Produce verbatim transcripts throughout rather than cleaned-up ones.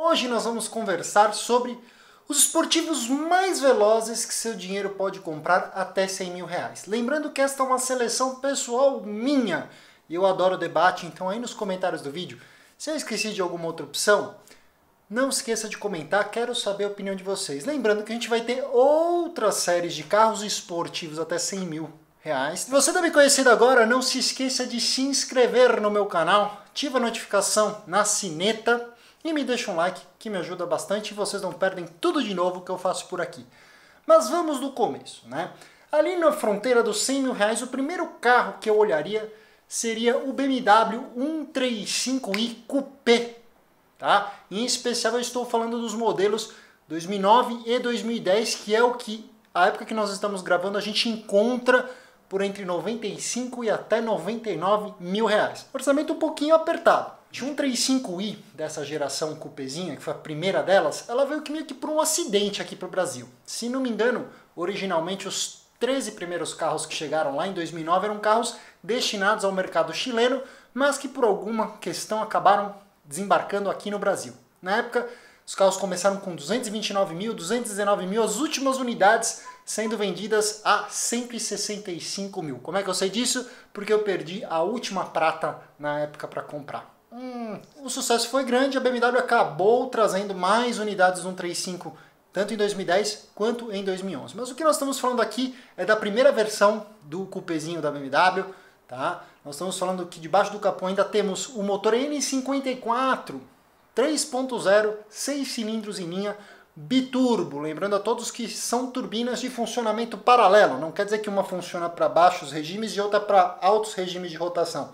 Hoje nós vamos conversar sobre os esportivos mais velozes que seu dinheiro pode comprar até cem mil reais. Lembrando que esta é uma seleção pessoal minha e eu adoro debate, então aí nos comentários do vídeo, se eu esqueci de alguma outra opção, não esqueça de comentar, quero saber a opinião de vocês. Lembrando que a gente vai ter outras séries de carros esportivos até cem mil reais. Se você está me conhecendo agora, não se esqueça de se inscrever no meu canal, ativa a notificação na sineta e me deixa um like, que me ajuda bastante e vocês não perdem tudo de novo que eu faço por aqui. Mas vamos do começo, né? Ali na fronteira dos cem mil reais, o primeiro carro que eu olharia seria o B M W cento e trinta e cinco i Coupé. Tá? Em especial eu estou falando dos modelos dois mil e nove e dois mil e dez, que é o que, a época que nós estamos gravando, a gente encontra por entre noventa e cinco e até noventa e nove mil reais. Orçamento um pouquinho apertado. A cento e trinta e cinco i dessa geração Coupézinha, que foi a primeira delas, ela veio meio que por um acidente aqui para o Brasil. Se não me engano, originalmente os treze primeiros carros que chegaram lá em dois mil e nove eram carros destinados ao mercado chileno, mas que por alguma questão acabaram desembarcando aqui no Brasil. Na época, os carros começaram com duzentos e vinte e nove mil, duzentos e dezenove mil, as últimas unidades sendo vendidas a cento e sessenta e cinco mil. Como é que eu sei disso? Porque eu perdi a última prata na época para comprar. Hum, o sucesso foi grande, a B M W acabou trazendo mais unidades do cento e trinta e cinco, tanto em dois mil e dez quanto em dois mil e onze. Mas o que nós estamos falando aqui é da primeira versão do Coupézinho da B M W. Tá? Nós estamos falando que debaixo do capô ainda temos o motor N cinquenta e quatro três ponto zero, seis cilindros em linha, biturbo. Lembrando a todos que são turbinas de funcionamento paralelo. Não quer dizer que uma funciona para baixos regimes e outra para altos regimes de rotação.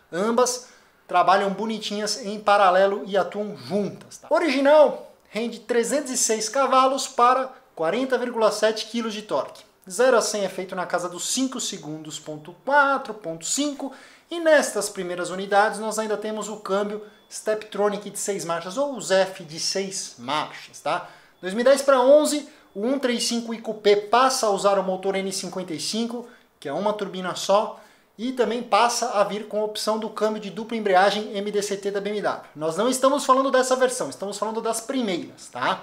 Ambas trabalham bonitinhas em paralelo e atuam juntas. Tá? Original rende trezentos e seis cavalos para quarenta vírgula sete quilos de torque. zero a cem é feito na casa dos cinco segundos, ponto quatro, ponto cinco, e nestas primeiras unidades nós ainda temos o câmbio Steptronic de seis marchas, ou o Z F de seis marchas. Tá? dois mil e dez para onze, o cento e trinta e cinco i Coupé passa a usar o motor N cinquenta e cinco, que é uma turbina só, e também passa a vir com a opção do câmbio de dupla embreagem M D C T da B M W. Nós não estamos falando dessa versão, estamos falando das primeiras. Tá?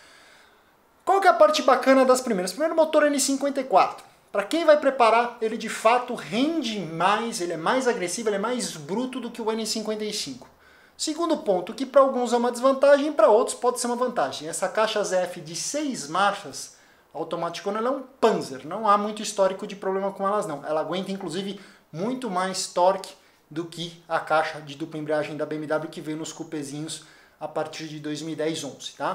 Qual que é a parte bacana das primeiras? Primeiro, motor N cinquenta e quatro. Para quem vai preparar, ele de fato rende mais, ele é mais agressivo, ele é mais bruto do que o N cinquenta e cinco. Segundo ponto, que para alguns é uma desvantagem e para outros pode ser uma vantagem. Essa caixa Z F de seis marchas automática, ela é um Panzer, não há muito histórico de problema com elas não. Ela aguenta inclusive muito mais torque do que a caixa de dupla embreagem da B M W que veio nos Coupézinhos a partir de dois mil e dez, onze, tá?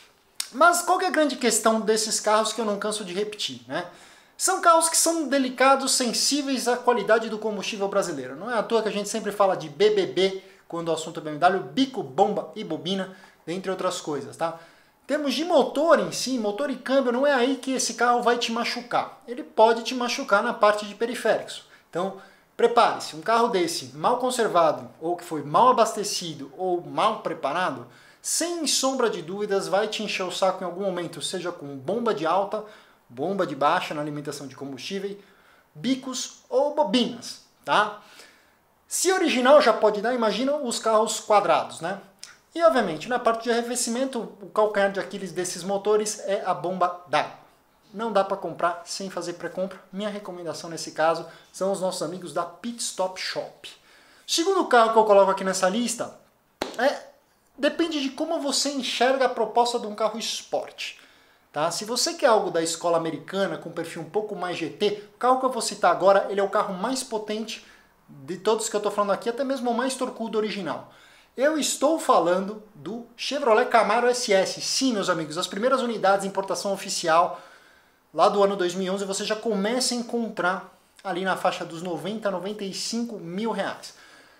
Mas qual que é a grande questão desses carros que eu não canso de repetir, né? São carros que são delicados, sensíveis à qualidade do combustível brasileiro. Não é à toa que a gente sempre fala de B B B quando o assunto é B M W, bico, bomba e bobina, entre outras coisas, tá? Em termos de motor em si, motor e câmbio, não é aí que esse carro vai te machucar. Ele pode te machucar na parte de periféricos. Então, prepare-se, um carro desse, mal conservado, ou que foi mal abastecido, ou mal preparado, sem sombra de dúvidas, vai te encher o saco em algum momento, seja com bomba de alta, bomba de baixa na alimentação de combustível, bicos ou bobinas, tá? Se original já pode dar, imagina os carros quadrados, né? E obviamente, na parte de arrefecimento, o calcanhar de Aquiles desses motores é a bomba d'água. Não dá para comprar sem fazer pré-compra. Minha recomendação nesse caso são os nossos amigos da Pit Stop Shop. O segundo carro que eu coloco aqui nessa lista é... depende de como você enxerga a proposta de um carro esporte. Tá? Se você quer algo da escola americana, com perfil um pouco mais G T, o carro que eu vou citar agora, ele é o carro mais potente de todos que eu estou falando aqui, até mesmo o mais torcudo original. Eu estou falando do Chevrolet Camaro S S. Sim, meus amigos, as primeiras unidades de importação oficial, lá do ano dois mil e onze, você já começa a encontrar ali na faixa dos noventa, noventa e cinco mil reais.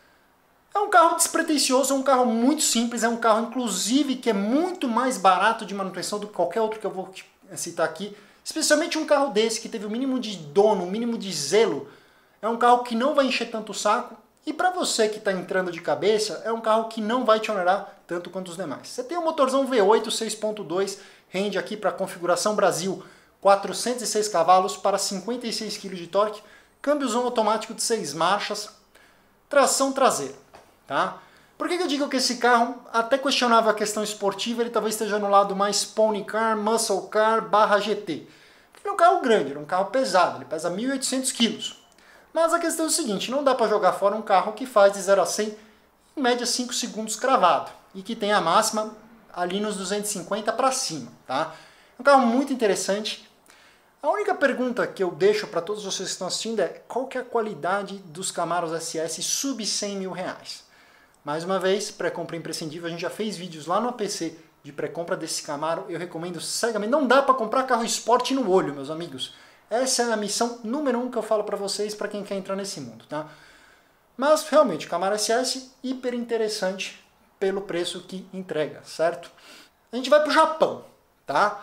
É um carro despretensioso, é um carro muito simples, é um carro inclusive que é muito mais barato de manutenção do que qualquer outro que eu vou citar aqui. Especialmente um carro desse que teve o mínimo de dono, o mínimo de zelo. É um carro que não vai encher tanto o saco. E para você que está entrando de cabeça, é um carro que não vai te onerar tanto quanto os demais. Você tem um motorzão V oito seis ponto dois, rende aqui para a configuração Brasil quatrocentos e seis cavalos para cinquenta e seis quilos de torque, câmbiozão automático de seis marchas, tração traseira. Tá? Por que que eu digo que esse carro, até questionava a questão esportiva, ele talvez esteja no lado mais pony car, muscle car, barra G T. Ele é um carro grande, ele é um carro pesado, ele pesa mil e oitocentos quilos. Mas a questão é o seguinte, não dá para jogar fora um carro que faz de zero a cem em média cinco segundos cravado e que tem a máxima ali nos duzentos e cinquenta para cima, tá? É um carro muito interessante. A única pergunta que eu deixo para todos vocês que estão assistindo é qual que é a qualidade dos Camaros S S sub cem mil reais? Mais uma vez, pré-compra imprescindível, a gente já fez vídeos lá no A P C de pré-compra desse Camaro, eu recomendo cegamente. Não dá para comprar carro esporte no olho, meus amigos. Essa é a missão número um que eu falo para vocês, para quem quer entrar nesse mundo, tá? Mas, realmente, o Camaro S S, hiper interessante pelo preço que entrega, certo? A gente vai para o Japão, tá?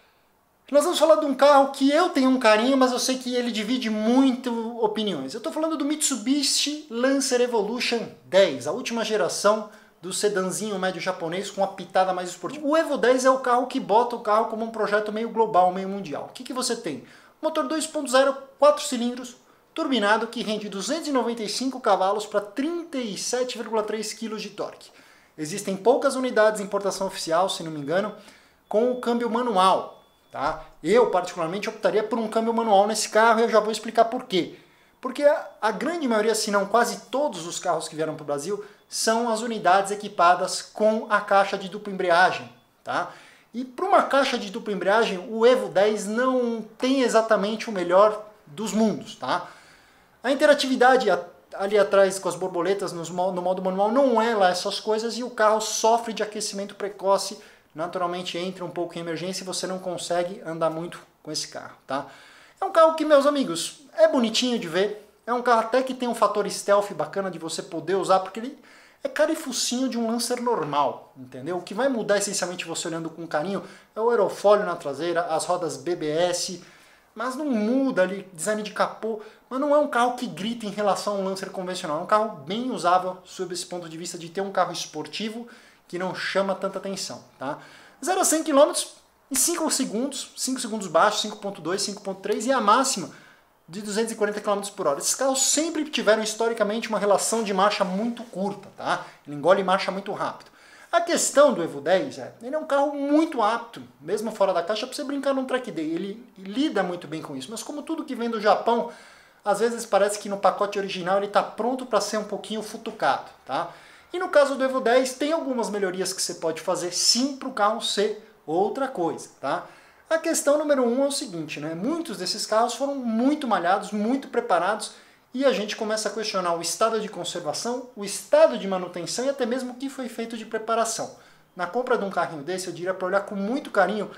Nós vamos falar de um carro que eu tenho um carinho, mas eu sei que ele divide muito opiniões. Eu estou falando do Mitsubishi Lancer Evolution dez, a última geração do sedanzinho médio japonês com a pitada mais esportiva. O Evo dez é o carro que bota o carro como um projeto meio global, meio mundial. O que que você tem? Motor dois ponto zero, quatro cilindros, turbinado, que rende duzentos e noventa e cinco cavalos para trinta e sete vírgula três quilos de torque. Existem poucas unidades em importação oficial, se não me engano, com o câmbio manual. Tá? Eu, particularmente, optaria por um câmbio manual nesse carro e eu já vou explicar por quê. Porque a, a grande maioria, se não quase todos os carros que vieram para o Brasil, são as unidades equipadas com a caixa de dupla embreagem. Tá? E para uma caixa de dupla embreagem, o Evo dez não tem exatamente o melhor dos mundos. Tá? A interatividade ali atrás com as borboletas no modo manual não é lá essas coisas e o carro sofre de aquecimento precoce. Naturalmente entra um pouco em emergência e você não consegue andar muito com esse carro, tá? É um carro que, meus amigos, é bonitinho de ver, é um carro até que tem um fator stealth bacana de você poder usar, porque ele é cara e focinho de um Lancer normal, entendeu? O que vai mudar essencialmente você olhando com carinho é o aerofólio na traseira, as rodas B B S, mas não muda ali, design de capô, mas não é um carro que grita em relação a um Lancer convencional, é um carro bem usável sob esse ponto de vista de ter um carro esportivo que não chama tanta atenção, tá? zero a cem quilômetros em cinco segundos, cinco segundos baixos, cinco ponto dois, cinco ponto três e a máxima de duzentos e quarenta quilômetros por hora. Esses carros sempre tiveram historicamente uma relação de marcha muito curta, tá? Ele engole marcha muito rápido. A questão do Evo dez é, ele é um carro muito apto, mesmo fora da caixa, para você brincar num track day. Ele lida muito bem com isso, mas como tudo que vem do Japão, às vezes parece que no pacote original ele está pronto para ser um pouquinho futucado, tá? E no caso do Evo dez, tem algumas melhorias que você pode fazer sim para o carro ser outra coisa, tá? A questão número um é o seguinte, né? Muitos desses carros foram muito malhados, muito preparados, e a gente começa a questionar o estado de conservação, o estado de manutenção e até mesmo o que foi feito de preparação. Na compra de um carrinho desse, eu diria para olhar com muito carinho.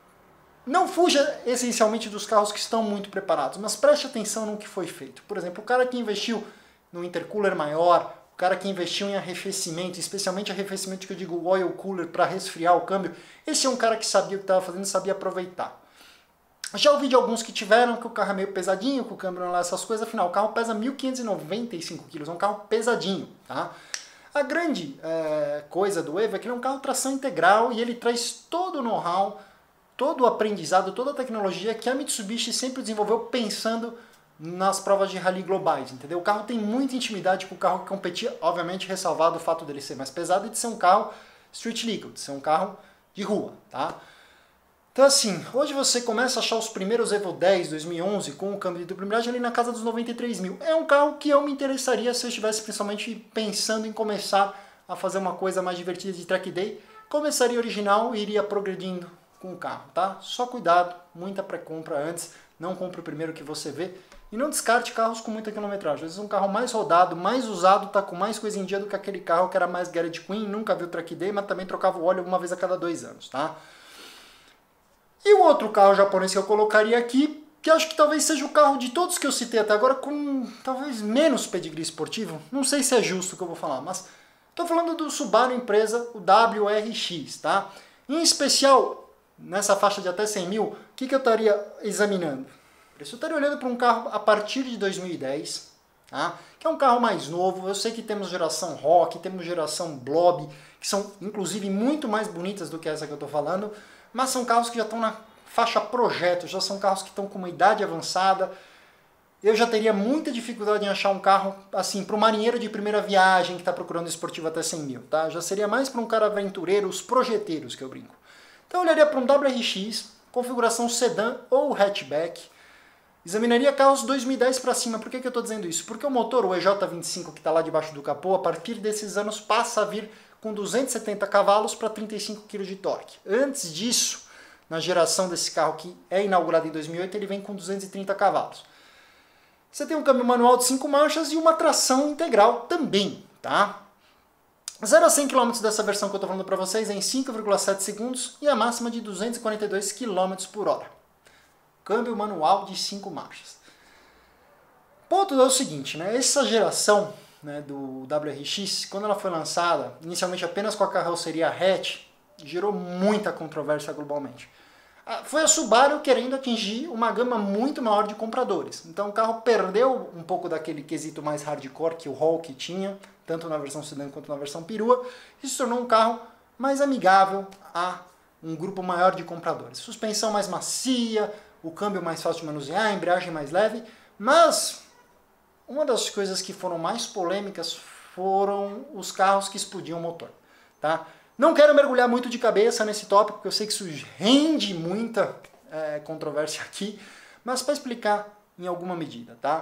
Não fuja essencialmente dos carros que estão muito preparados, mas preste atenção no que foi feito. Por exemplo, o cara que investiu no intercooler maior, o cara que investiu em arrefecimento, especialmente arrefecimento que eu digo oil cooler para resfriar o câmbio, esse é um cara que sabia o que estava fazendo e sabia aproveitar. Já ouvi de alguns que tiveram que o carro é meio pesadinho, que o câmbio não é essas coisas, afinal o carro pesa mil quinhentos e noventa e cinco quilos, é um carro pesadinho, tá? A grande é, coisa do Evo é que ele é um carro tração integral e ele traz todo o know-how, todo o aprendizado, toda a tecnologia que a Mitsubishi sempre desenvolveu pensando nas provas de rally globais, entendeu? O carro tem muita intimidade com o carro que competia, obviamente ressalvado o fato dele ser mais pesado e de ser um carro street legal, de ser um carro de rua, tá? Então assim, hoje você começa a achar os primeiros Evo dez dois mil e onze com o câmbio de dupla embreagem ali na casa dos noventa e três mil. É um carro que eu me interessaria se eu estivesse principalmente pensando em começar a fazer uma coisa mais divertida de track day. Começaria original e iria progredindo com o carro, tá? Só cuidado, muita pré-compra antes, não compre o primeiro que você vê. E não descarte carros com muita quilometragem. Às vezes um carro mais rodado, mais usado, tá com mais coisa em dia do que aquele carro que era mais garage queen, nunca viu track day, mas também trocava o óleo uma vez a cada dois anos, tá? E o outro carro japonês que eu colocaria aqui, que acho que talvez seja o carro de todos que eu citei até agora com talvez menos pedigree esportivo, não sei se é justo o que eu vou falar, mas estou falando do Subaru Impreza, o W R X, tá? Em especial, nessa faixa de até cem mil, o que, que eu estaria examinando? Eu estaria olhando para um carro a partir de dois mil e dez, tá? Que é um carro mais novo. Eu sei que temos geração Rock, temos geração Blob, que são inclusive muito mais bonitas do que essa que eu estou falando, mas são carros que já estão na faixa projeto, já são carros que estão com uma idade avançada. eu já teria muita dificuldade em achar um carro, assim, para o marinheiro de primeira viagem que está procurando esportivo até cem mil, tá? Já seria mais para um cara aventureiro, os projeteiros que eu brinco. Então eu olharia para um W R X, configuração sedã ou hatchback, examinaria carros dois mil e dez para cima. Por que, que eu estou dizendo isso? Porque o motor, o E J vinte e cinco que está lá debaixo do capô, a partir desses anos passa a vir com duzentos e setenta cavalos para trinta e cinco quilos de torque. Antes disso, na geração desse carro que é inaugurado em dois mil e oito, ele vem com duzentos e trinta cavalos. Você tem um câmbio manual de cinco marchas e uma tração integral também, tá? zero a cem quilômetros dessa versão que eu estou falando para vocês é em cinco vírgula sete segundos e a máxima de duzentos e quarenta e dois quilômetros por hora. Câmbio manual de cinco marchas. Ponto é o seguinte, né? Essa geração, né, do W R X, quando ela foi lançada, inicialmente apenas com a carroceria hatch, gerou muita controvérsia globalmente. Foi a Subaru querendo atingir uma gama muito maior de compradores. Então o carro perdeu um pouco daquele quesito mais hardcore que o Hulk tinha, tanto na versão sedã quanto na versão perua, e se tornou um carro mais amigável a um grupo maior de compradores. Suspensão mais macia, o câmbio mais fácil de manusear, a embreagem mais leve, mas uma das coisas que foram mais polêmicas foram os carros que explodiam o motor, tá? Não quero mergulhar muito de cabeça nesse tópico, porque eu sei que isso rende muita é, controvérsia aqui, mas para explicar em alguma medida, tá?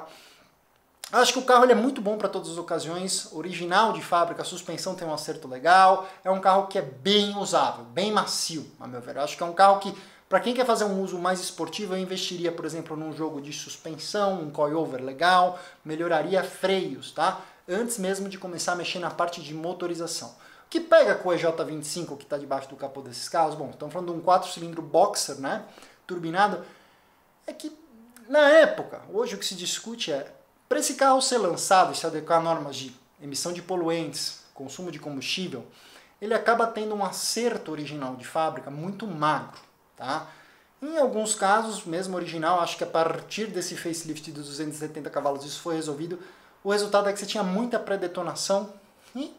Acho que o carro ele é muito bom para todas as ocasiões, original de fábrica, a suspensão tem um acerto legal, é um carro que é bem usável, bem macio, a meu ver. Acho que é um carro que, para quem quer fazer um uso mais esportivo, eu investiria, por exemplo, num jogo de suspensão, um coilover legal, melhoraria freios, tá? Antes mesmo de começar a mexer na parte de motorização. O que pega com o E J vinte e cinco que está debaixo do capô desses carros? Bom, estamos falando de um quatro cilindro boxer, né, turbinado, é que na época, hoje o que se discute é, para esse carro ser lançado e se adequar a normas de emissão de poluentes, consumo de combustível, ele acaba tendo um acerto original de fábrica muito magro, tá? Em alguns casos, mesmo original, acho que a partir desse facelift dos duzentos e setenta cavalos isso foi resolvido, o resultado é que você tinha muita pré-detonação e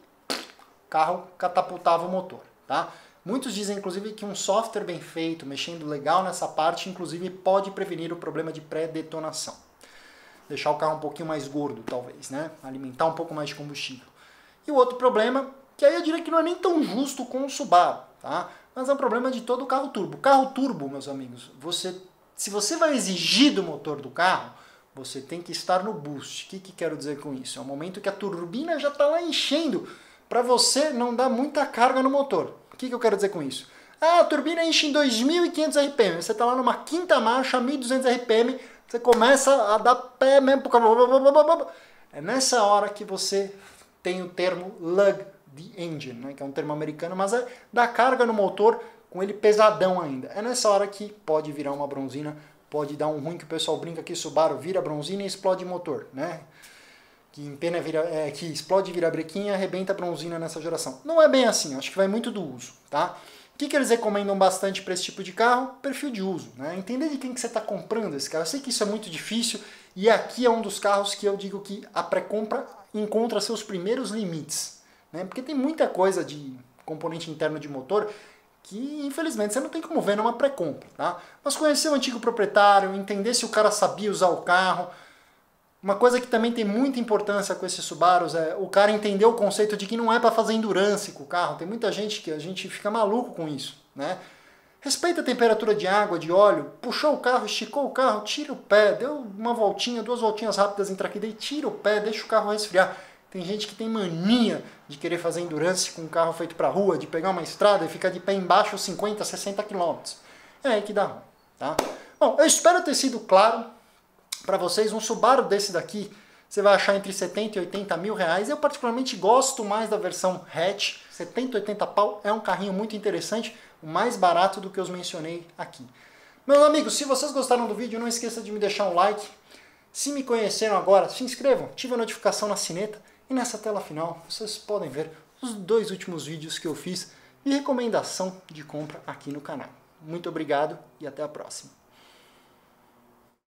o carro catapultava o motor, tá? Muitos dizem, inclusive, que um software bem feito, mexendo legal nessa parte, inclusive, pode prevenir o problema de pré-detonação. Deixar o carro um pouquinho mais gordo, talvez, né? Alimentar um pouco mais de combustível. E o outro problema, que aí eu diria que não é nem tão justo com o Subaru, tá? Mas é um problema de todo o carro turbo. Carro turbo, meus amigos, você, se você vai exigir do motor do carro, você tem que estar no boost. O que, que quero dizer com isso? É o momento que a turbina já está lá enchendo, para você não dar muita carga no motor. O que, que eu quero dizer com isso? Ah, a turbina enche em dois mil e quinhentos R P M, você está lá numa quinta marcha, mil e duzentos R P M, você começa a dar pé mesmo pro carro. É nessa hora que você tem o termo lug the engine, né, que é um termo americano, mas é dar carga no motor com ele pesadão ainda. É nessa hora que pode virar uma bronzina, pode dar um ruim que o pessoal brinca que Subaru vira bronzina e explode motor, né? Que empena vira, é, que explode vira brequinha e arrebenta a bronzina nessa geração. Não é bem assim, acho que vai muito do uso, tá? O que, que eles recomendam bastante para esse tipo de carro? Perfil de uso, né? Entender de quem que você está comprando esse carro. Eu sei que isso é muito difícil e aqui é um dos carros que eu digo que a pré-compra encontra seus primeiros limites, né? Porque tem muita coisa de componente interno de motor que infelizmente você não tem como ver numa pré-compra, tá? Mas conhecer o antigo proprietário, entender se o cara sabia usar o carro. Uma coisa que também tem muita importância com esses Subarus é o cara entender o conceito de que não é para fazer endurance com o carro. Tem muita gente que a gente fica maluco com isso, né? Respeita a temperatura de água, de óleo, puxou o carro, esticou o carro, tira o pé, deu uma voltinha, duas voltinhas rápidas em traqueida e tira o pé, deixa o carro resfriar. Tem gente que tem mania de querer fazer endurance com um carro feito para rua, de pegar uma estrada e ficar de pé embaixo cinquenta, sessenta quilômetros. É aí que dá ruim, tá? Bom, eu espero ter sido claro para vocês. Um Subaru desse daqui você vai achar entre setenta e oitenta mil reais. Eu particularmente gosto mais da versão hatch. setenta, oitenta pau é um carrinho muito interessante, o mais barato do que eu mencionei aqui. Meus amigos, se vocês gostaram do vídeo, não esqueça de me deixar um like. Se me conheceram agora, se inscrevam, ative a notificação na sineta e nessa tela final vocês podem ver os dois últimos vídeos que eu fiz de recomendação de compra aqui no canal. Muito obrigado e até a próxima.